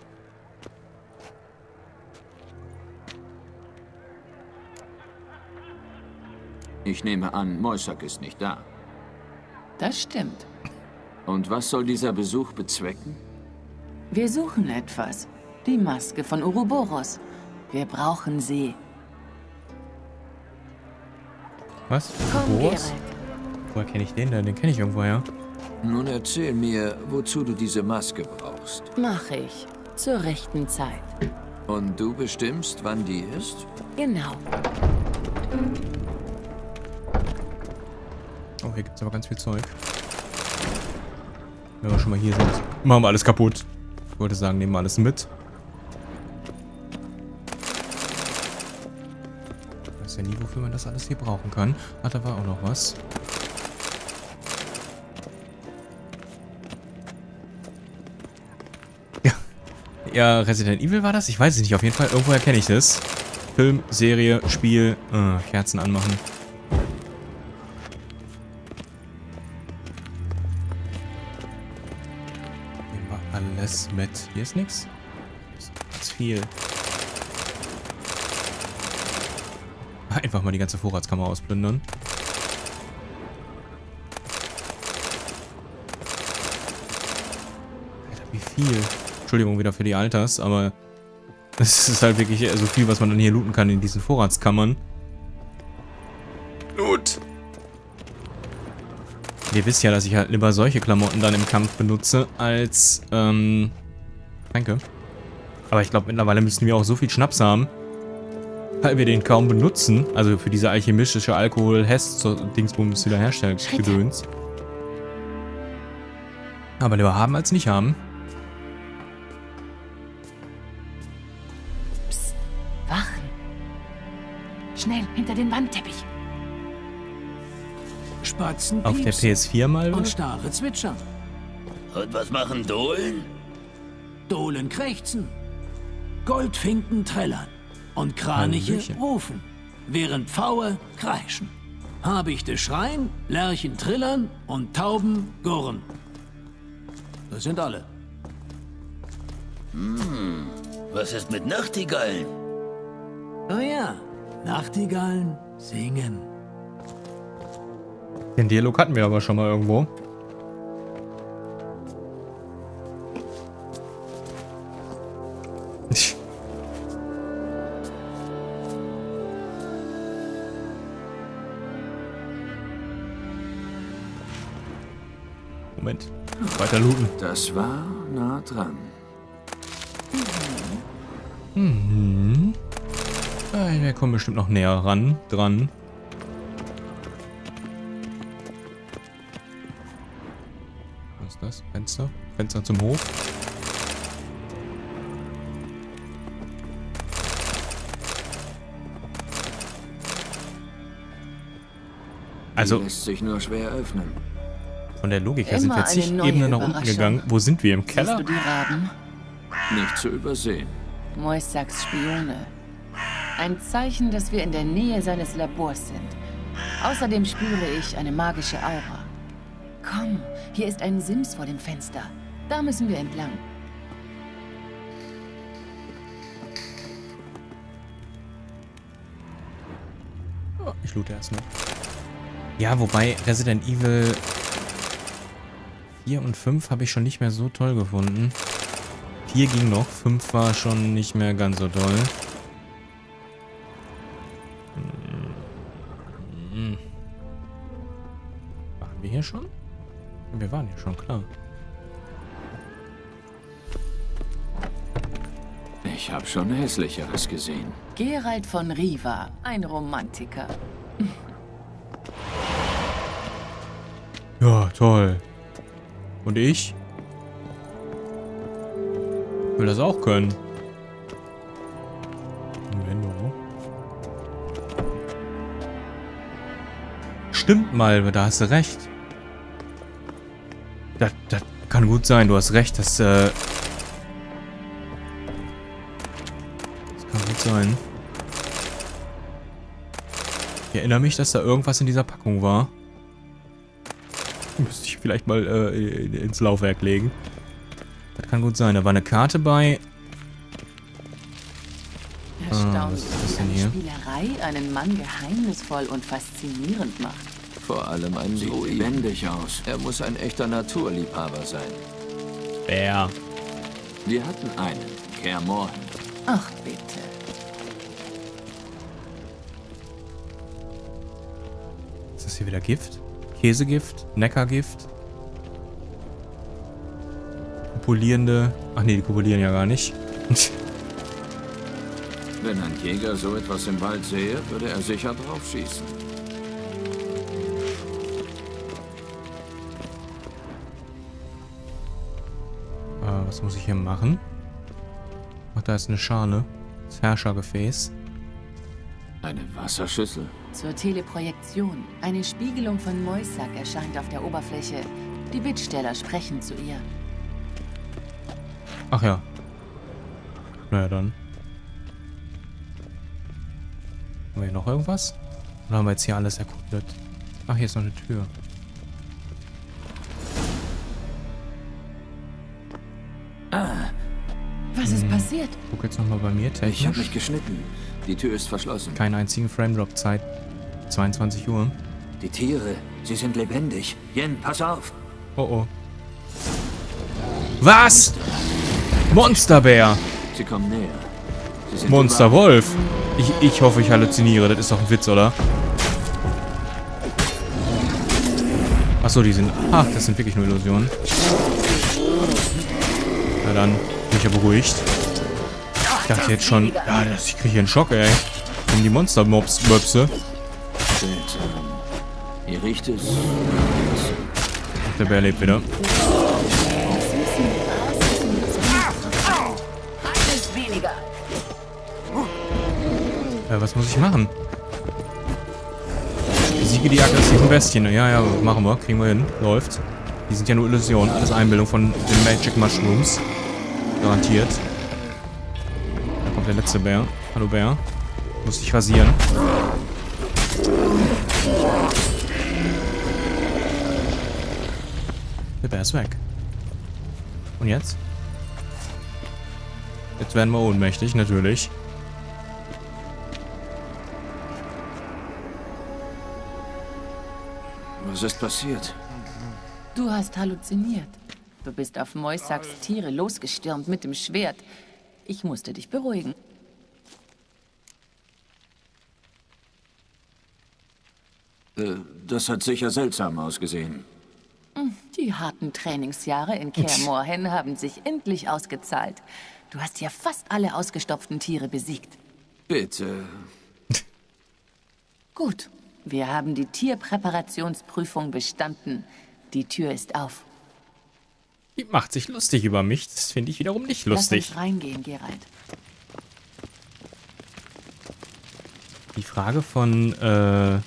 Ich nehme an, Moissak ist nicht da.
Das stimmt.
Und was soll dieser Besuch bezwecken?
Wir suchen etwas. Die Maske von Uroboros. Wir brauchen sie.
Was?
Komm,
Boris? Woher kenne ich den denn? Den kenne ich irgendwoher.
Nun erzähl mir, wozu du diese Maske brauchst.
Mach ich. Zur rechten Zeit.
Und du bestimmst, wann die ist?
Genau.
Oh, hier gibt es aber ganz viel Zeug. Wenn wir schon mal hier sind, machen wir alles kaputt. Ich wollte sagen, nehmen wir alles mit. Ich weiß ja nie, wofür man das alles hier brauchen kann. Ach, da war auch noch was. Ja, Resident Evil war das? Ich weiß es nicht. Auf jeden Fall, irgendwoher kenne ich das. Film, Serie, Spiel, Kerzen anmachen. Nehmen wir alles mit. Hier ist nichts. Hier ist ganz viel. Einfach mal die ganze Vorratskammer ausplündern. Alter, wie viel. Entschuldigung wieder für die Alters, aber es ist halt wirklich so viel, was man dann hier looten kann in diesen Vorratskammern. Loot! Ihr wisst ja, dass ich halt lieber solche Klamotten dann im Kampf benutze, als, Tränke. Aber ich glaube, mittlerweile müssten wir auch so viel Schnaps haben, weil wir den kaum benutzen. Also für diese alchemistische Alkohol-Hess-Dingsbums Wiederherstellungsgedöns. Aber lieber haben als nicht haben.
Psst, Wachen. Schnell, hinter den Wandteppich.
Spatzen
auf der PS4 mal.
Und Stare zwitschern.
Und was machen Dohlen?
Dohlen krächzen. Goldfinken trällern. Und Kraniche rufen. Während Pfaue kreischen. Habichte schreien, Lerchen trillern und Tauben gurren. Das sind alle.
Was ist mit Nachtigallen?
Oh ja, Nachtigallen singen.
Den Dialog hatten wir aber schon mal irgendwo. Moment. Weiter looten.
Das war nah dran.
Mhm. Wir kommen bestimmt noch näher dran. Was ist das? Fenster? Fenster zum Hof. Also
lässt sich nur schwer öffnen.
Von der Logik her sind wir zig Ebenen nach unten gegangen. Wo sind wir? Im Keller?
Siehst du die Raben?
Nicht zu übersehen.
Moissaks Spione. Ein Zeichen, dass wir in der Nähe seines Labors sind. Außerdem spüre ich eine magische Aura. Komm, hier ist ein Sims vor dem Fenster. Da müssen wir entlang.
Oh, ich loote erstmal. Ja, wobei Resident Evil 4 und 5 habe ich schon nicht mehr so toll gefunden. 4 ging noch, 5 war schon nicht mehr ganz so toll. Waren wir hier schon? Wir waren hier schon, klar.
Ich habe schon Hässlicheres gesehen.
Geralt von Riva, ein Romantiker.
Ja, toll. Und ich? Will das auch können. Stimmt mal, da hast du recht. Das kann gut sein, du hast recht, das kann gut sein. Ich erinnere mich, dass da irgendwas in dieser Packung war. Müsste ich vielleicht mal ins Laufwerk legen. Das kann gut sein. Da war eine Karte bei.
Erstaunlich, wie eine Spielerei einen Mann geheimnisvoll und faszinierend macht.
Vor allem ein sieht lebendig aus. Er muss ein echter Naturliebhaber sein.
Wer?
Wir hatten einen, Kaer Morhen.
Ach, bitte.
Ist das hier wieder Gift? Käsegift? Neckargift? Kopulierende... Ach nee, die kopulieren ja gar nicht.
Wenn ein Jäger so etwas im Wald sähe, würde er sicher drauf schießen.
Was muss ich hier machen? Ach, da ist eine Schale. Das Herrschergefäß.
Eine Wasserschüssel.
Zur Teleprojektion. Eine Spiegelung von Moissac erscheint auf der Oberfläche. Die Bittsteller sprechen zu ihr.
Ach ja. Naja, dann. Haben wir hier noch irgendwas? Oder haben wir jetzt hier alles erkundet? Ach, hier ist noch eine Tür.
Was ist passiert?
Guck jetzt nochmal bei mir. Technisch.
Ich habe mich geschnitten. Die Tür ist verschlossen.
Keinen einzigen Frame-Drop-Zeit. 22 Uhr.
Die Tiere, sie sind lebendig. Yen, pass auf.
Oh oh. Was? Monsterbär.
Sie kommen näher. Sie sind
Monsterwolf. Ich hoffe, ich halluziniere. Das ist doch ein Witz, oder? Achso, die sind... Ach, das sind wirklich nur Illusionen. Na dann, bin ich ja beruhigt. Ich dachte jetzt schon... Ja, ich kriege hier einen Schock, ey. Um die Monster-Mobs-Möpse.
Hier riecht es.
Der Bär lebt wieder. Was muss ich machen? Besiege die aggressiven Bestien. Ja, ja, machen wir. Kriegen wir hin. Läuft. Die sind ja nur Illusionen. Alles Einbildung von den Magic Mushrooms. Garantiert. Da kommt der letzte Bär. Hallo Bär. Muss dich rasieren. Der Bär ist weg. Und jetzt? Jetzt werden wir ohnmächtig, natürlich.
Was ist passiert?
Du hast halluziniert. Du bist auf Moisaks Tiere losgestürmt mit dem Schwert. Ich musste dich beruhigen.
Das hat sicher seltsam ausgesehen.
Die harten Trainingsjahre in Kaer Morhen haben sich endlich ausgezahlt. Du hast ja fast alle ausgestopften Tiere besiegt.
Bitte.
Gut. Wir haben die Tierpräparationsprüfung bestanden. Die Tür ist auf.
Die macht sich lustig über mich. Das finde ich wiederum nicht lustig.
Lass uns reingehen, Geralt.
Die Frage von,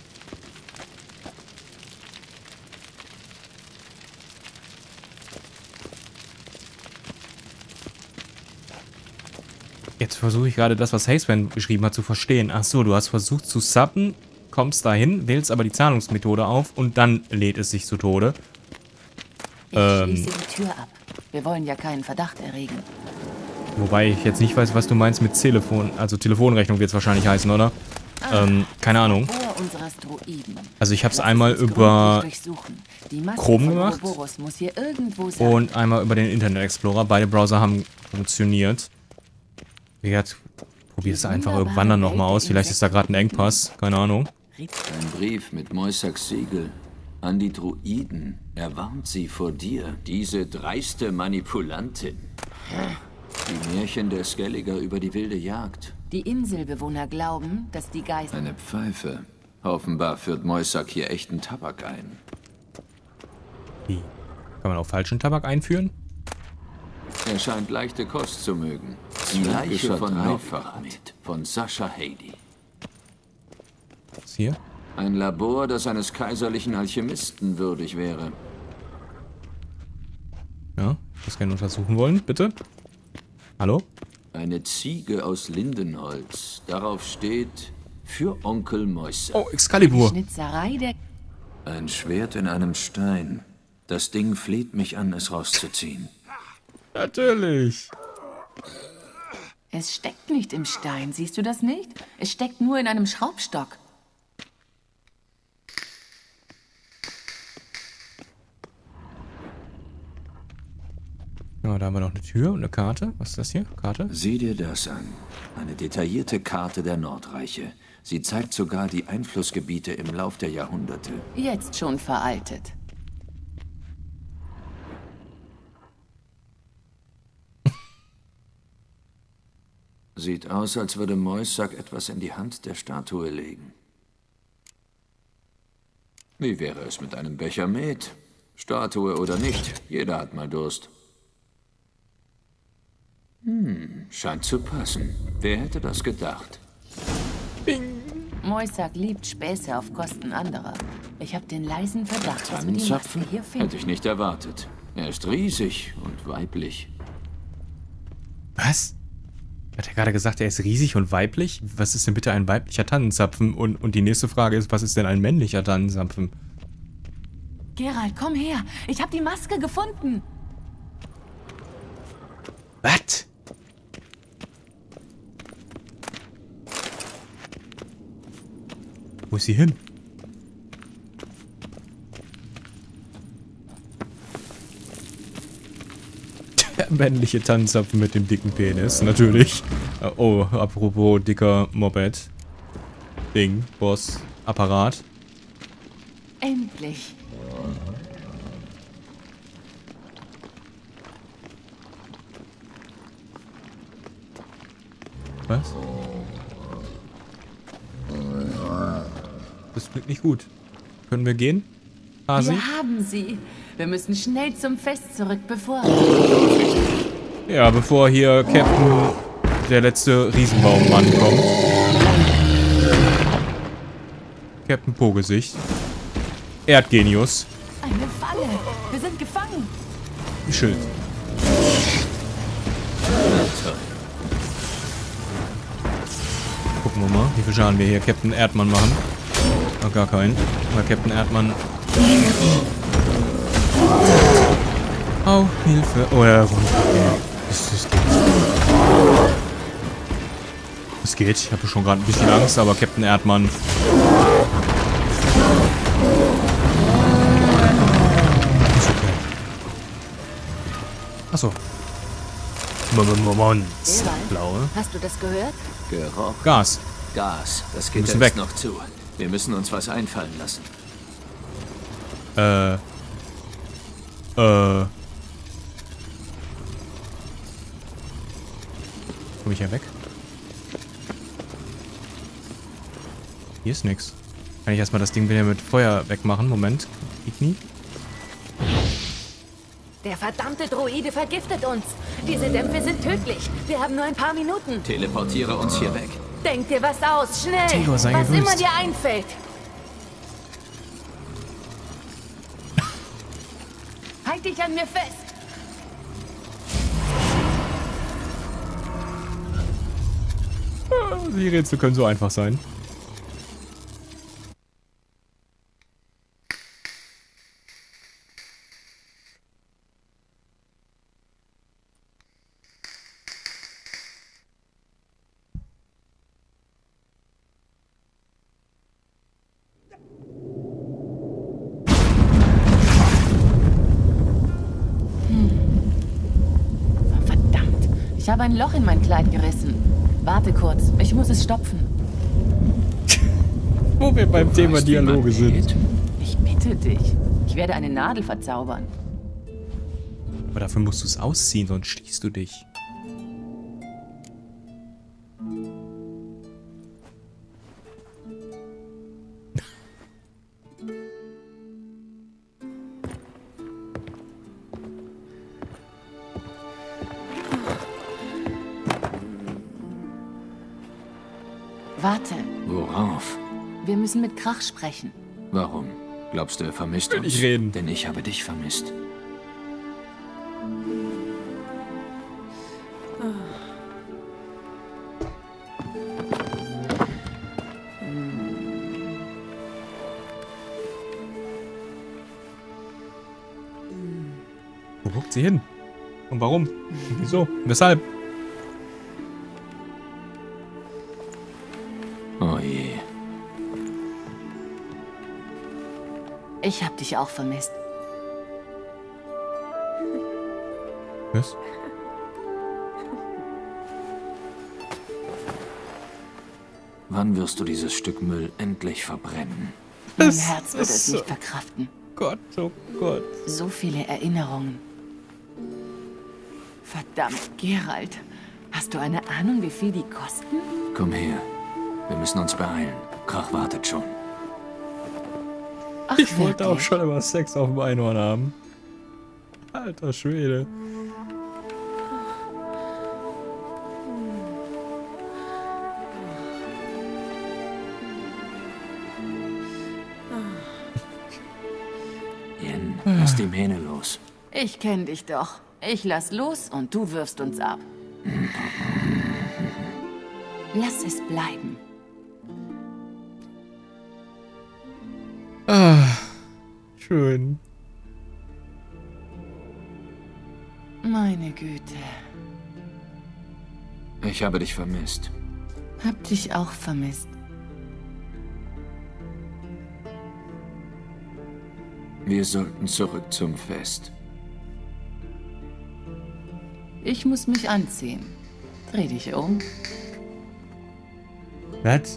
Jetzt versuche ich gerade das, was Hazeman geschrieben hat, zu verstehen. Ach so, du hast versucht zu subben, kommst dahin, wählst aber die Zahlungsmethode auf und dann lädt es sich zu Tode.
Ich schließe die Tür ab. Wir wollen ja keinen Verdacht erregen.
Wobei ich jetzt nicht weiß, was du meinst mit Telefon. Also Telefonrechnung wird es wahrscheinlich heißen, oder? Keine Ahnung. Also ich habe es einmal über Chrome gemacht und einmal über den Internet Explorer. Beide Browser haben funktioniert. Wie gesagt, probier es einfach irgendwann dann nochmal aus. Vielleicht ist da gerade ein Engpass. Keine Ahnung.
Ein Brief mit Moisaks Siegel an die Druiden. Er warnt sie vor dir, diese dreiste Manipulantin. Die Märchen der Skelliger über die wilde Jagd.
Die Inselbewohner glauben, dass die Geister...
Eine Pfeife. Offenbar führt Moisak hier echten Tabak ein.
Wie? Kann man auch falschen Tabak einführen?
Er scheint leichte Kost zu mögen. Die Leiche von Nofrat, von Sascha Hady.
Was hier?
Ein Labor, das eines kaiserlichen Alchemisten würdig wäre.
Ja, das gerne untersuchen wollen, bitte. Hallo?
Eine Ziege aus Lindenholz. Darauf steht, für Onkel Moisak.
Oh, Excalibur.
Ein Schwert in einem Stein. Das Ding fleht mich an, es rauszuziehen.
Natürlich.
Es steckt nicht im Stein, siehst du das nicht? Es steckt nur in einem Schraubstock.
Ja, da haben wir noch eine Tür und eine Karte. Was ist das hier? Karte?
Sieh dir das an. Eine detaillierte Karte der Nordreiche. Sie zeigt sogar die Einflussgebiete im Lauf der Jahrhunderte.
Jetzt schon veraltet.
Sieht aus, als würde Moisak etwas in die Hand der Statue legen. Wie wäre es mit einem Becher Met? Statue oder nicht, jeder hat mal Durst. Scheint zu passen. Wer hätte das gedacht?
Bing. Moisak liebt Späße auf Kosten anderer. Ich habe den leisen Verdacht, dass wir die Maske hier finden.
Hätte ich nicht erwartet. Er ist riesig und weiblich.
Was? Hat er gerade gesagt, er ist riesig und weiblich? Was ist denn bitte ein weiblicher Tannenzapfen? Und die nächste Frage ist, was ist denn ein männlicher Tannenzapfen?
Geralt, komm her. Ich habe die Maske gefunden.
Was? Wo ist sie hin? Der männliche Tannenzapfen mit dem dicken Penis, natürlich. Oh, apropos dicker Moped. Ding, Boss, Apparat.
Endlich.
Was? Das klingt nicht gut. Können wir gehen? Hasi?
Wir haben sie. Wir müssen schnell zum Fest zurück, bevor...
Ja, bevor hier Captain, der letzte Riesenbaummann, kommt. Captain Po-Gesicht. Erdgenius.
Eine Falle. Wir sind gefangen.
Ein Schild. Gucken wir mal, wie viel Schaden wir hier Captain Erdmann machen. Oh, gar keinen. Weil Captain Erdmann... Oh, Hilfe. Oh, ja, das geht. Es geht. Ich habe schon gerade ein bisschen Angst, aber Captain Erdmann... Ist okay. Achso. Blaue.
Hast du das gehört?
Geruch.
Gas.
Gas. Das
Wir
Gitter
müssen weg.
ist noch zu. Wir müssen uns was einfallen lassen. Komm ich hier weg? Hier ist nix. Kann ich erstmal das Ding wieder mit Feuer wegmachen? Moment. Igni?
Der verdammte Droide vergiftet uns. Diese Dämpfe sind tödlich. Wir haben nur ein paar Minuten.
Teleportiere uns hier weg.
Denk dir was aus. Schnell.
Theo, sei
was
gegrüßt.
immer dir einfällt. Halt dich an mir fest.
Die Rätsel können so einfach sein.
Verdammt. Ich habe ein Loch in mein Kleid gerissen. Warte kurz. Ich muss es stopfen.
Wo wir beim Thema Dialoge sind.
Ich bitte dich. Ich werde eine Nadel verzaubern.
Aber dafür musst du es ausziehen, sonst schließt du dich.
Warte.
Worauf?
Wir müssen mit Krach sprechen.
Warum? Glaubst du, er vermisst
Will
uns?
nicht reden.
Denn ich habe dich vermisst.
Wo guckt sie hin? Und warum? Und wieso? Weshalb?
Oh je.
Ich hab dich auch vermisst.
Was?
Wann wirst du dieses Stück Müll endlich verbrennen?
Mein Herz wird es nicht verkraften.
Gott, oh Gott.
So viele Erinnerungen. Verdammt, Geralt. Hast du eine Ahnung, wie viel die kosten?
Komm her. Wir müssen uns beeilen. Krach wartet schon.
Ach,
Ich wollte auch
wirklich?
schon immer Sex auf dem Einhorn haben. Alter Schwede.
Yen, lass die Mähne los.
Ich kenn dich doch. Ich lass los und du wirfst uns ab. Lass es bleiben.
Ah, schön.
Meine Güte.
Ich habe dich vermisst.
Hab dich auch vermisst.
Wir sollten zurück zum Fest.
Ich muss mich anziehen. Dreh dich um.
Was?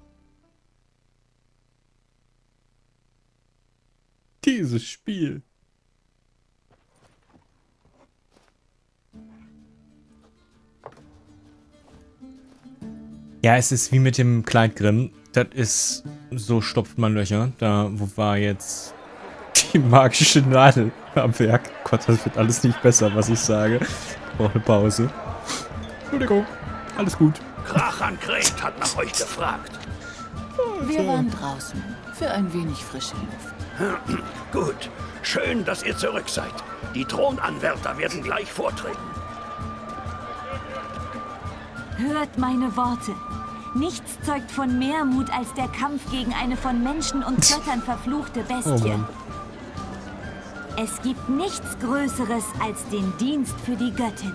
Dieses Spiel. Ja, es ist wie mit dem Kleidgrim. Das ist... So stopft man Löcher. Da wo war jetzt die magische Nadel am Werk. Gott, das wird alles nicht besser, was ich sage. Ich brauche eine Pause. Entschuldigung. Alles gut.
Krachan Kret hat nach euch gefragt.
Wir waren draußen. Für ein wenig frische Luft.
Gut. Schön, dass ihr zurück seid. Die Thronanwärter werden gleich vortreten.
Hört meine Worte. Nichts zeugt von mehr Mut als der Kampf gegen eine von Menschen und Göttern verfluchte Bestie. Es gibt nichts Größeres als den Dienst für die Göttin.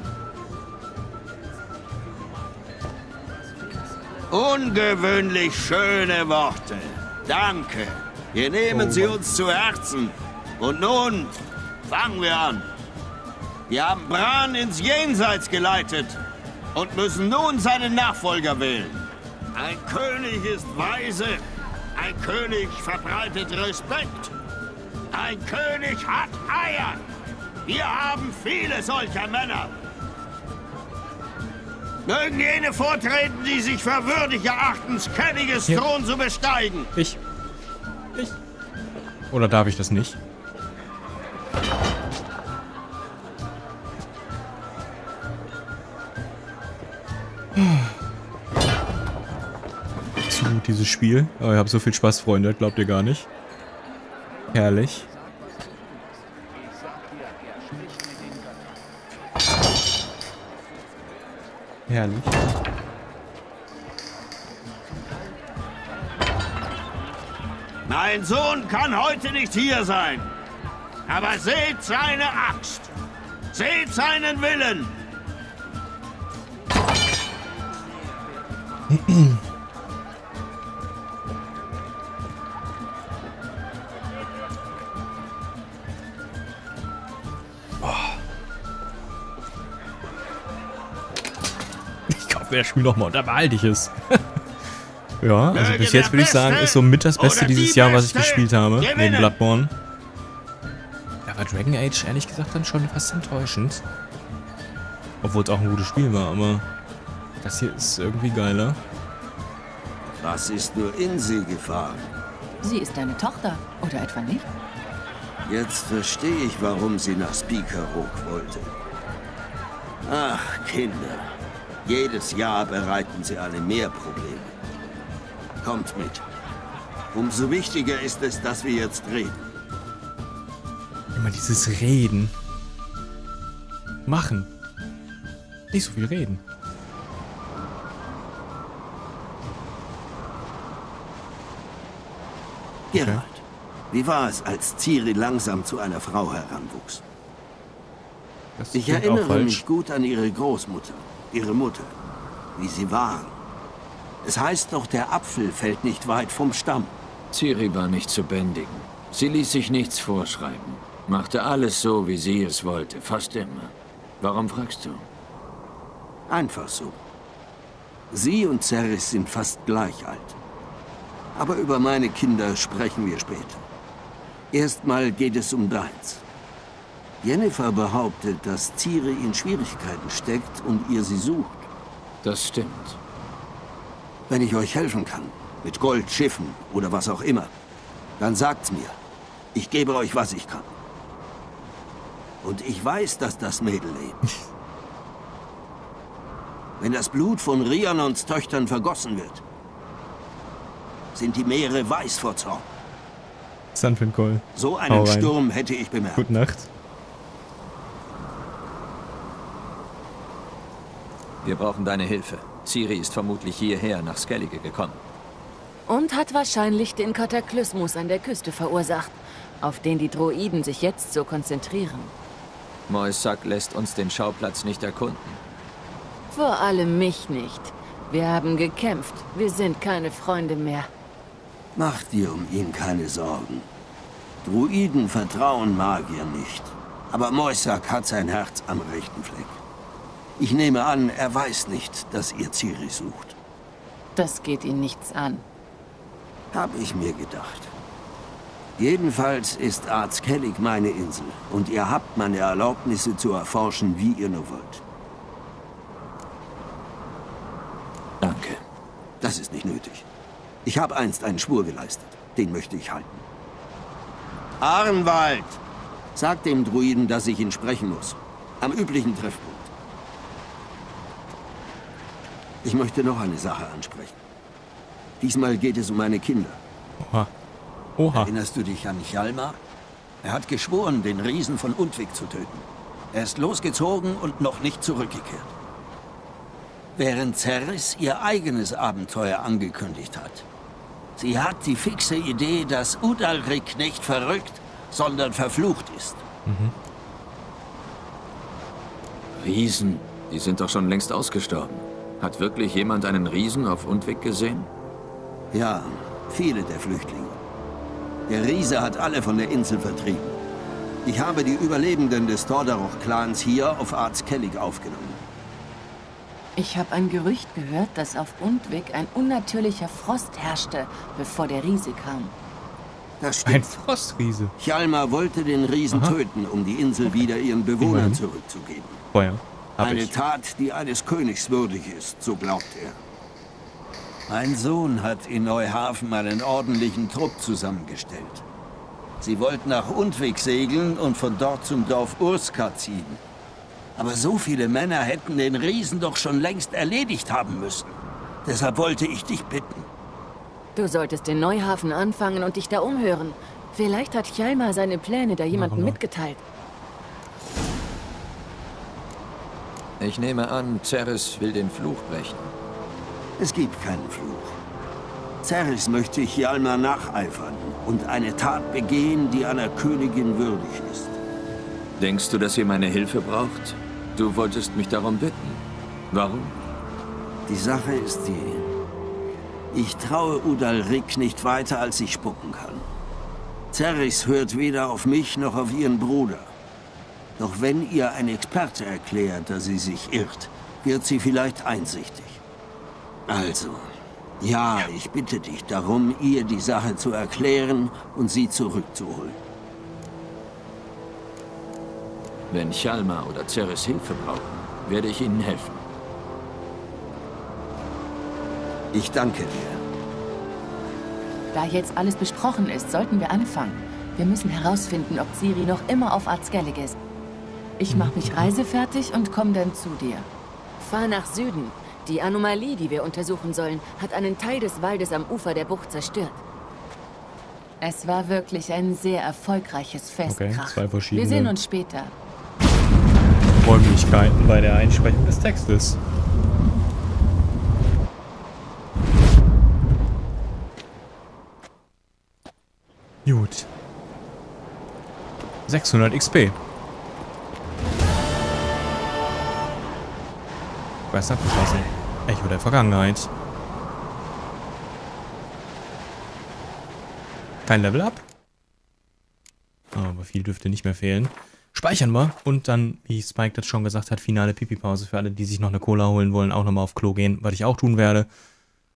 Ungewöhnlich schöne Worte. Danke. Wir nehmen sie uns zu Herzen. Und nun fangen wir an. Wir haben Bran ins Jenseits geleitet und müssen nun seinen Nachfolger wählen. Ein König ist weise, ein König verbreitet Respekt, ein König hat Eier. Wir haben viele solcher Männer. Mögen jene vortreten, die sich für würdig erachten, Skelliges Thron zu besteigen.
Ich. Oder darf ich das nicht? Zu gut, dieses Spiel. Aber ich habe so viel Spaß, Freunde. Glaubt ihr gar nicht. Herrlich. Herrlich.
Mein Sohn kann heute nicht hier sein. Aber seht seine Axt. Seht seinen Willen.
Ich kaufe mir das Spiel nochmal und da behalte ich es. Ja, also bis jetzt würde ich sagen, ist somit das Beste dieses Jahr, was ich gespielt habe, neben Bloodborne. Ja, aber Dragon Age, ehrlich gesagt, dann schon fast enttäuschend. Obwohl es auch ein gutes Spiel war, aber das hier ist irgendwie geiler.
Was ist nur in sie gefahren?
Sie ist deine Tochter, oder etwa nicht?
Jetzt verstehe ich, warum sie nach Spikeroog wollte. Ach, Kinder. Jedes Jahr bereiten sie alle mehr Probleme. Kommt mit. Umso wichtiger ist es, dass wir jetzt reden.
Immer dieses Reden. Machen. Nicht so viel reden.
Geralt, wie war es, als Ciri langsam zu einer Frau heranwuchs? Ich erinnere mich gut an ihre Großmutter, ihre Mutter, wie sie waren. Es heißt doch, der Apfel fällt nicht weit vom Stamm.
Ciri war nicht zu bändigen. Sie ließ sich nichts vorschreiben. Machte alles so, wie sie es wollte, fast immer. Warum fragst du?
Einfach so. Sie und Cerys sind fast gleich alt. Aber über meine Kinder sprechen wir später. Erstmal geht es um deins. Yennefer behauptet, dass Ciri in Schwierigkeiten steckt und ihr sie sucht.
Das stimmt.
Wenn ich euch helfen kann, mit Gold, Schiffen oder was auch immer, dann sagt's mir. Ich gebe euch, was ich kann. Und ich weiß, dass das Mädel lebt. Wenn das Blut von Rhiannons Töchtern vergossen wird, sind die Meere weiß vor Zorn.
Sanfin-Cole.
So einen Sturm hätte ich bemerkt.
Gute Nacht.
Wir brauchen deine Hilfe. Ciri ist vermutlich hierher nach Skellige gekommen.
Und hat wahrscheinlich den Kataklysmus an der Küste verursacht, auf den die Droiden sich jetzt so konzentrieren.
Moissac lässt uns den Schauplatz nicht erkunden.
Vor allem mich nicht. Wir haben gekämpft. Wir sind keine Freunde mehr.
Mach dir um ihn keine Sorgen. Druiden vertrauen Magier nicht. Aber Moissac hat sein Herz am rechten Fleck. Ich nehme an, er weiß nicht, dass ihr Ciri sucht.
Das geht ihn nichts an.
Hab ich mir gedacht. Jedenfalls ist Ardskellig meine Insel. Und ihr habt meine Erlaubnisse zu erforschen, wie ihr nur wollt.
Danke.
Das ist nicht nötig. Ich habe einst einen Schwur geleistet. Den möchte ich halten. Arnwald! Sag dem Druiden, dass ich ihn sprechen muss. Am üblichen Treffpunkt. Ich möchte noch eine Sache ansprechen. Diesmal geht es um meine Kinder.
Oha. Oha.
Erinnerst du dich an Hjalmar? Er hat geschworen, den Riesen von Undvik zu töten. Er ist losgezogen und noch nicht zurückgekehrt. Während Cerys ihr eigenes Abenteuer angekündigt hat. Sie hat die fixe Idee, dass Udalrik nicht verrückt, sondern verflucht ist.
Riesen? Die sind doch schon längst ausgestorben. Hat wirklich jemand einen Riesen auf Undvik gesehen?
Ja, viele der Flüchtlinge. Der Riese hat alle von der Insel vertrieben. Ich habe die Überlebenden des Tordaroch-Clans hier auf Ard Skellig aufgenommen.
Ich habe ein Gerücht gehört, dass auf Undvik ein unnatürlicher Frost herrschte, bevor der Riese kam.
Das stimmt.
Ein Frostriese.
Hjalmar wollte den Riesen töten, um die Insel wieder ihren Bewohnern zurückzugeben.
Feuer.
Eine Tat, die eines Königs würdig ist, so glaubt er.
Mein Sohn hat in Neuhafen einen ordentlichen Trupp zusammengestellt. Sie wollten nach Undvik segeln und von dort zum Dorf Urska ziehen. Aber so viele Männer hätten den Riesen doch schon längst erledigt haben müssen. Deshalb wollte ich dich bitten.
Du solltest in Neuhafen anfangen und dich da umhören. Vielleicht hat Hjalmar seine Pläne da jemandem mitgeteilt.
Ich nehme an, Cerys will den Fluch brechen.
Es gibt keinen Fluch. Cerys möchte Hjalmar nacheifern und eine Tat begehen, die einer Königin würdig ist.
Denkst du, dass ihr meine Hilfe braucht? Du wolltest mich darum bitten. Warum?
Die Sache ist die: Ich traue Udalrik nicht weiter, als ich spucken kann. Cerys hört weder auf mich noch auf ihren Bruder. Doch wenn ihr ein Experte erklärt, dass sie sich irrt, wird sie vielleicht einsichtig. Also, ja, ich bitte dich darum, ihr die Sache zu erklären und sie zurückzuholen.
Wenn Hjalmar oder Cerys Hilfe brauchen, werde ich ihnen helfen.
Ich danke dir.
Da jetzt alles besprochen ist, sollten wir anfangen. Wir müssen herausfinden, ob Ciri noch immer auf Ard Skellig ist. Ich mache mich reisefertig und komme dann zu dir. Fahr nach Süden. Die Anomalie, die wir untersuchen sollen, hat einen Teil des Waldes am Ufer der Bucht zerstört. Es war wirklich ein sehr erfolgreiches Fest.
Okay, zwei verschiedene.
Wir sehen uns später.
Räumlichkeiten bei der Einsprechung des Textes. Gut. 600 XP. Quest abgeschlossen. Echo der Vergangenheit. Kein Level Up. Aber viel dürfte nicht mehr fehlen. Speichern wir und dann, wie Spike das schon gesagt hat, finale Pipi-Pause für alle, die sich noch eine Cola holen wollen, auch nochmal auf Klo gehen, was ich auch tun werde.